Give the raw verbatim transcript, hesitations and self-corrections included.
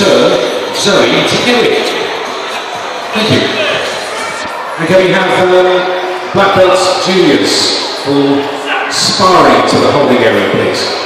return Zoe Eric. Thank you. And can we have uh, Black Belts Juniors for sparring to the holding area, please?